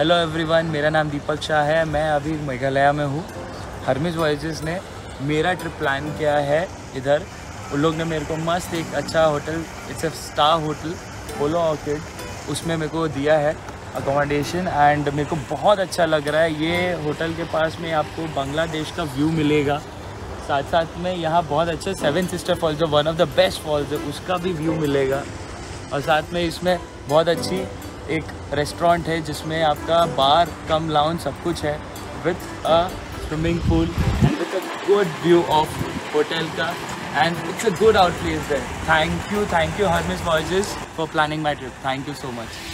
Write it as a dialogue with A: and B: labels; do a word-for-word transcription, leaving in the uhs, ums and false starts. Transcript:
A: Hello everyone, मेरा नाम दीपक शाह है। मैं अभी मेघालय में हूँ। हर्मिस वॉयजेस ने मेरा ट्रिप प्लान किया है इधर। उन लोग ने मेरे को मस्त एक अच्छा hotel, it's a star hotel Polo Orchid, उसमें मेरे को दिया है अकोमोडेशन एंड मेरे को बहुत अच्छा लग रहा है। ये होटल के पास में आपको बांग्लादेश का व्यू मिलेगा, साथ साथ में यहाँ बहुत अच्छे सेवन सिस्टर फॉल्स जो one of the best falls है उसका भी व्यू मिलेगा। और साथ में इसमें बहुत अच्छी एक रेस्टोरेंट है जिसमें आपका बार कम लाउंज सब कुछ है, with a swimming pool and with a good view of hotel का, and it's a good out place there. Thank you thank you Hermes Voyages for planning my trip. Thank you so much.